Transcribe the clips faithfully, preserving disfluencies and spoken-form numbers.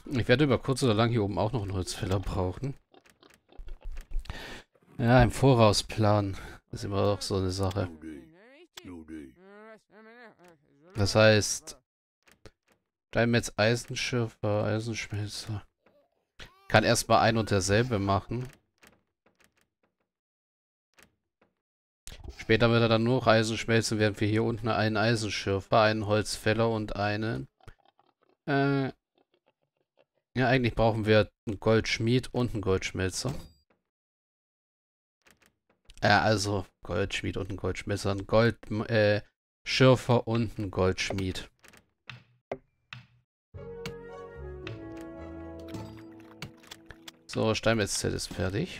Ich werde über kurz oder lang hier oben auch noch einen Holzfäller brauchen. Ja, im Voraus planen ist immer doch so eine Sache. Das heißt, Steinmetz, Eisenschürfer, Eisenschmelzer. Kann erstmal ein und derselbe machen. Später wird er dann nur noch Eisen schmelzen, während wir hier unten einen Eisenschürfer, einen Holzfäller und einen... Äh, ja, eigentlich brauchen wir einen Goldschmied und einen Goldschmelzer. Ja, also Goldschmied und einen Goldschmelzer, ein Goldschürfer äh, Schürfer und ein Goldschmied. So, Steinmetzzelt ist fertig.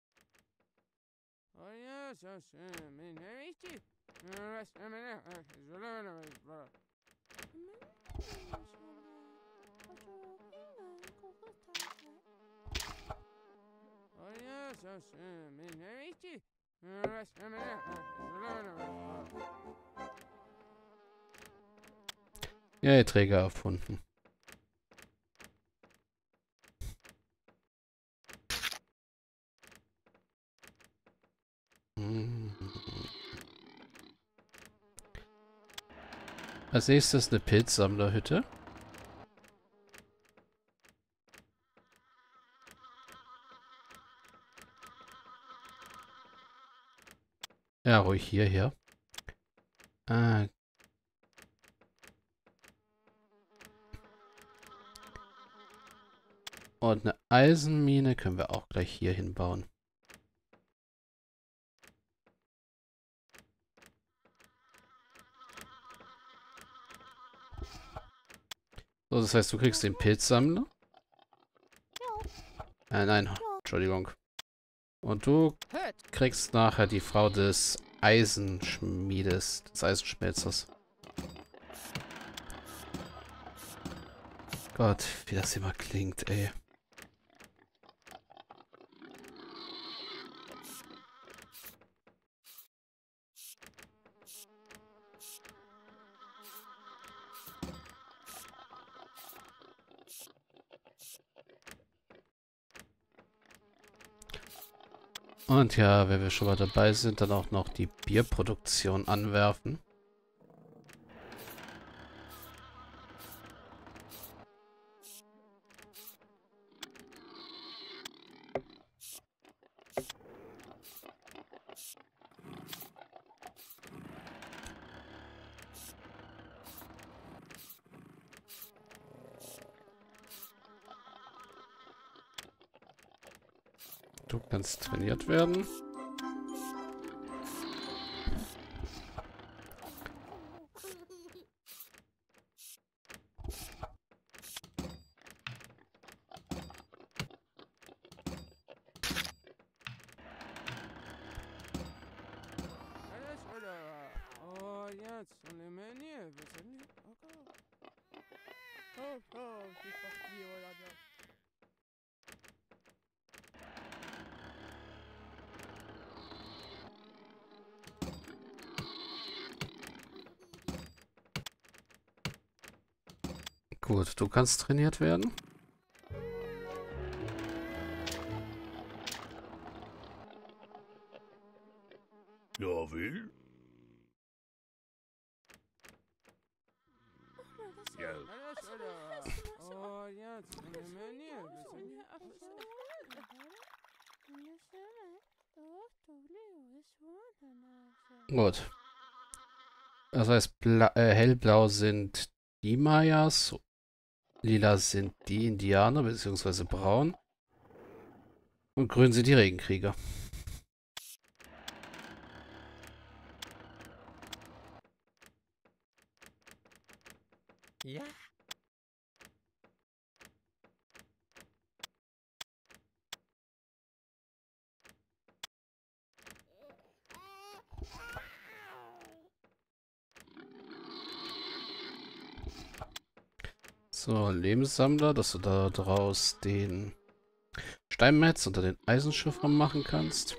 Ja, Träger erfunden. Als nächstes eine Pilzsammlerhütte. Ja, ruhig hierher. Ah. Und eine Eisenmine können wir auch gleich hier hinbauen. So, das heißt, du kriegst den Pilzsammler. Äh, nein, Entschuldigung. Und du kriegst nachher die Frau des Eisenschmiedes, des Eisenschmelzers. Gott, wie das immer klingt, ey. Und ja, wenn wir schon mal dabei sind, dann auch noch die Bierproduktion anwerfen. Du kannst trainiert werden. Gut, du kannst trainiert werden. Ja, will? Ja. Gut. Das heißt, Bla äh, hellblau sind die Mayas, lila sind die Indianer, beziehungsweise braun. Und grün sind die Regenkrieger. Ja. So, Lebenssammler, dass du da draus den Steinmetz unter den Eisenschiffer machen kannst.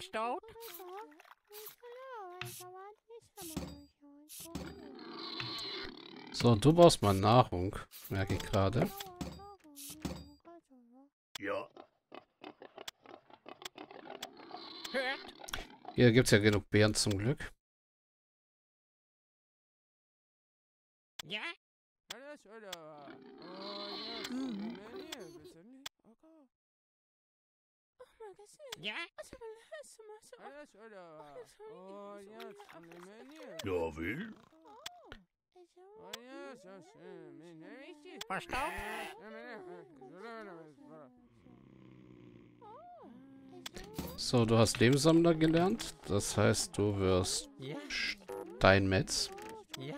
Verstaut? So, du brauchst mal Nahrung, merke ich gerade. Ja. Hier gibt es ja genug Beeren zum Glück. Ja? Ja? Ja, will? Verstaubt? So, du hast Lebenssammler gelernt. Das heißt, du wirst Ja? Steinmetz. Ja?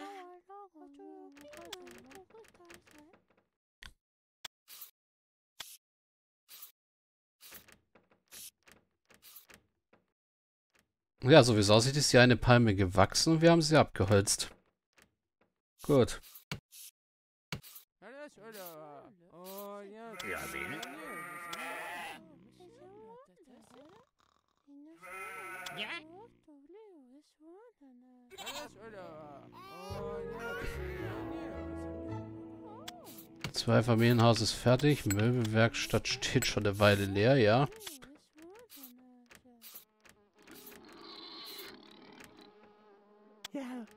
Ja, so wie es aussieht, ist hier eine Palme gewachsen und wir haben sie abgeholzt. Gut. Ja, will? Ja? Zwei Familienhaus ist fertig. Möbelwerkstatt steht schon eine Weile leer, ja. Ja?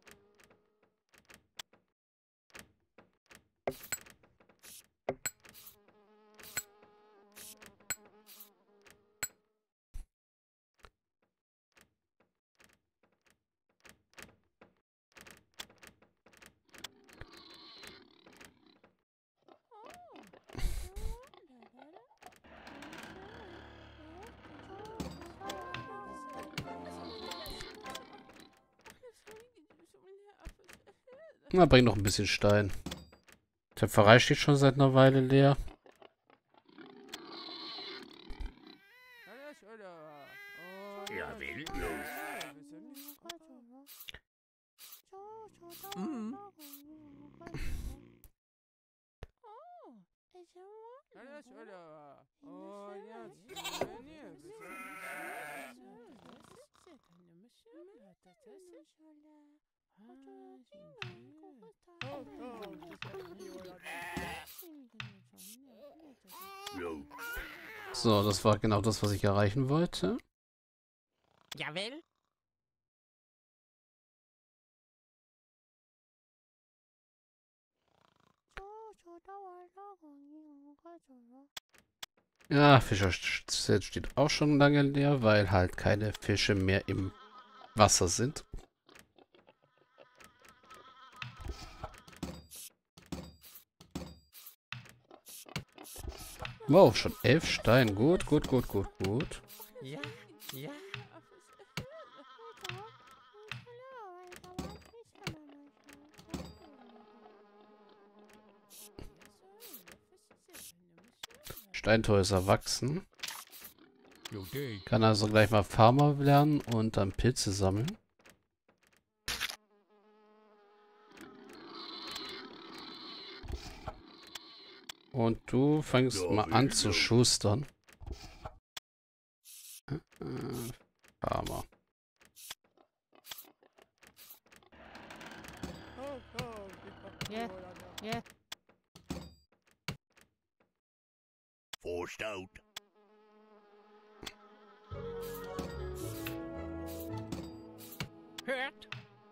Na, bring noch ein bisschen Stein. Töpferei steht schon seit einer Weile leer. Ja, will? Mhm. Jo. So, das war genau das, was ich erreichen wollte. Jawohl? Ja, Fischerset steht auch schon lange leer, weil halt keine Fische mehr im Wasser sind. Wow, schon elf Steine. Gut, gut, gut, gut, gut. Ja? Ja? Steintor ist erwachsen. Okay. Kann also gleich mal Farmer lernen und dann Pilze sammeln. Und du fängst Ja, mal an will, zu ja. schustern. Äh, Farmer. Ja? Ja? Verstaut. Hört?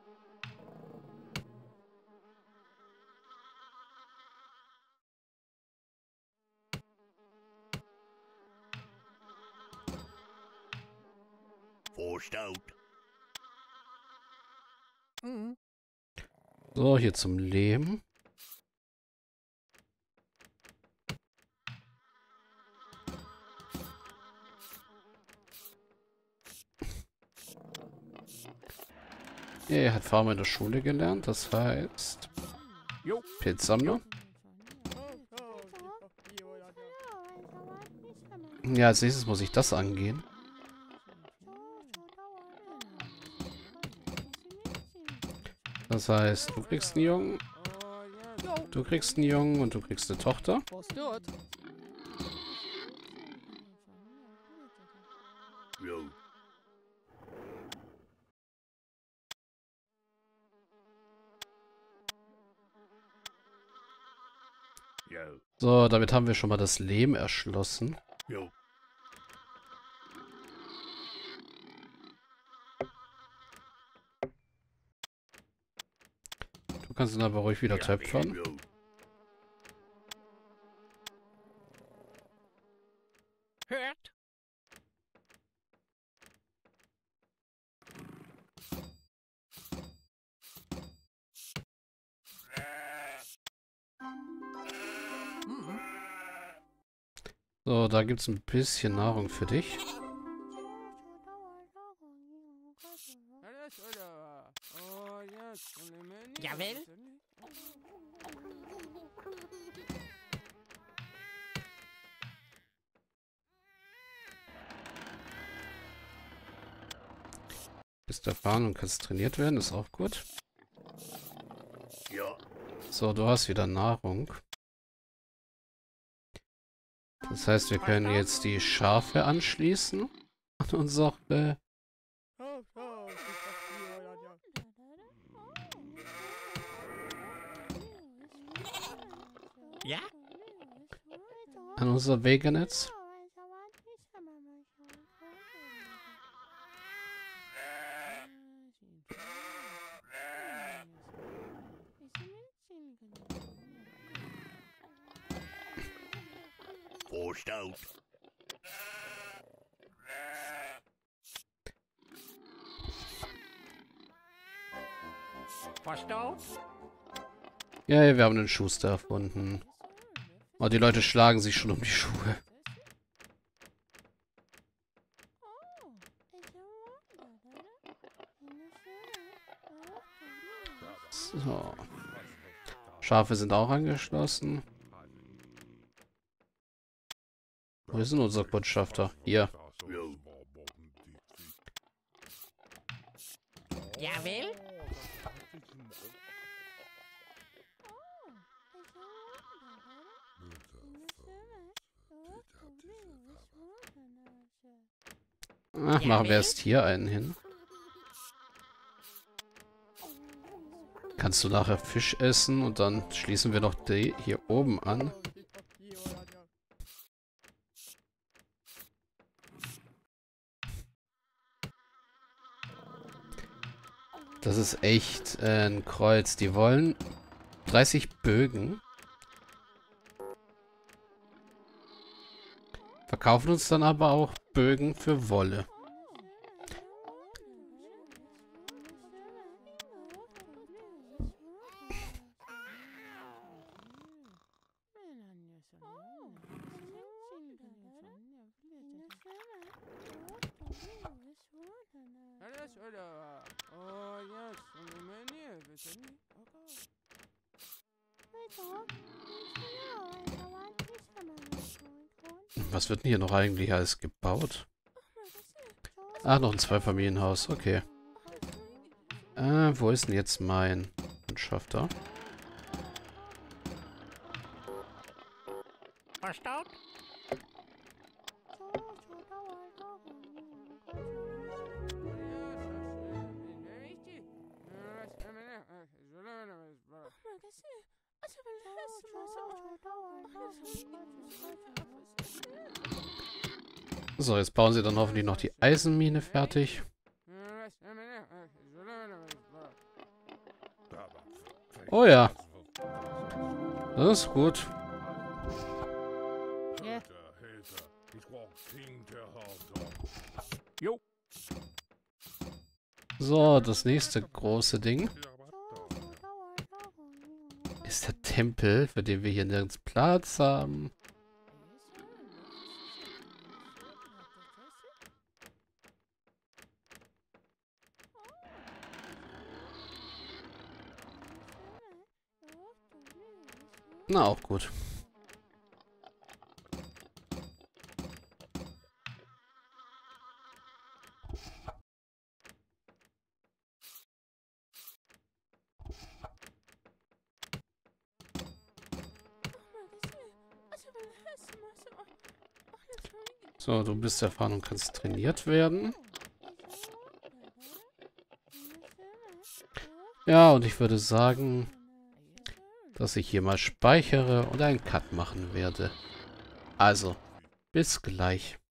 Verstaut. Mhm. So, hier zum Leben. Ja, er hat Farmer in der Schule gelernt, das heißt Jo. Pilzsammler. Ja, als nächstes muss ich das angehen. Das heißt, du kriegst einen Jungen, du kriegst einen Jungen und du kriegst eine Tochter. Verstört? Jo. Yo. So, damit haben wir schon mal das Lehm erschlossen. Yo. Du kannst ihn aber ruhig wieder töpfern. Yo. Hört. Mhm. So, da gibt es ein bisschen Nahrung für dich. Jawohl. Bist erfahren und kannst trainiert werden, ist auch gut. Ja. So, du hast wieder Nahrung. Das heißt, wir können jetzt die Schafe anschließen an unsere... Ja? an unser Wegenetz. Forced out. Verstaut? Ja, ja, wir haben einen Schuster erfunden. Oh, die Leute schlagen sich schon um die Schuhe. So. Schafe sind auch angeschlossen. Wo ist denn unser Kundschafter? Hier. Yo. Jawohl. Ach, machen wir erst hier einen hin. Kannst du nachher Fisch essen und dann schließen wir noch die hier oben an. Das ist echt äh, ein Kreuz. Die wollen dreißig Bögen. Verkaufen uns dann aber auch Bögen für Wolle. Was wird denn hier noch eigentlich alles gebaut? Ach, noch ein Zweifamilienhaus. Okay. Äh, wo ist denn jetzt mein Kundschafter? Verstaut? So, jetzt bauen sie dann hoffentlich noch die Eisenmine fertig. Oh ja. Das ist gut. Ja. Yo. So, das nächste große Ding ist der Tempel, für den wir hier nirgends Platz haben. Na, auch gut. So, du bist erfahren und kannst trainiert werden. Ja, und ich würde sagen, dass ich hier mal speichere und einen Cut machen werde. Also, bis gleich.